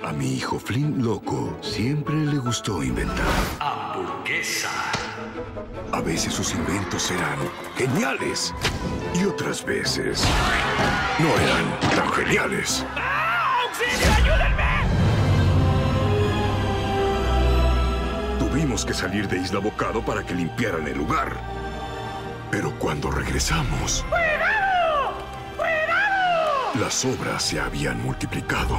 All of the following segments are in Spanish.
A mi hijo Flint loco siempre le gustó inventar. Hamburguesa. A veces sus inventos eran geniales y otras veces no eran tan geniales. ¡Ah! ¡Auxilio! ¡Ayúdenme! Tuvimos que salir de Isla Bocado para que limpiaran el lugar. Pero cuando regresamos... ¡Cuidado! ¡Cuidado! Las obras se habían multiplicado.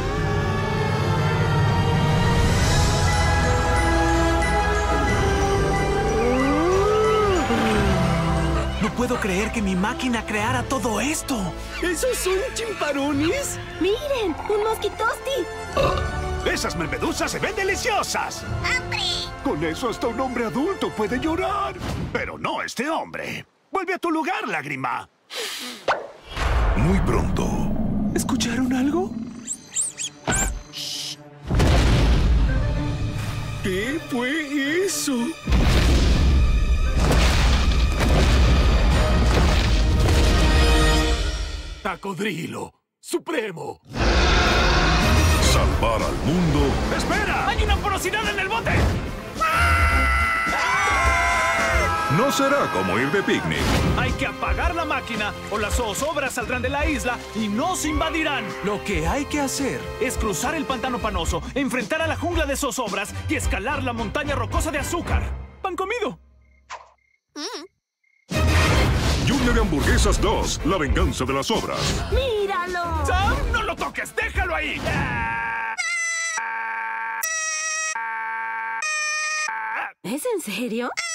No puedo creer que mi máquina creara todo esto. ¿Esos son chimparones? ¡Miren! ¡Un mosquitosti! ¡Esas mermedusas se ven deliciosas! ¡Hambre! Con eso hasta un hombre adulto puede llorar. Pero no este hombre. Vuelve a tu lugar, lágrima. Muy pronto... ¿Escucharon algo? ¿Qué fue eso? ¡Cacodrilo supremo! Salvar al mundo... ¡Espera! ¡Hay una porosidad en el bote! No será como ir de picnic. Hay que apagar la máquina o las zozobras saldrán de la isla y nos invadirán. Lo que hay que hacer es cruzar el pantano panoso, enfrentar a la jungla de zozobras y escalar la montaña rocosa de azúcar. ¡Pan comido! Lluvia de Hamburguesas 2, la venganza de las obras. ¡Míralo! ¡Sam! ¡No lo toques! ¡Déjalo ahí! ¿Es en serio?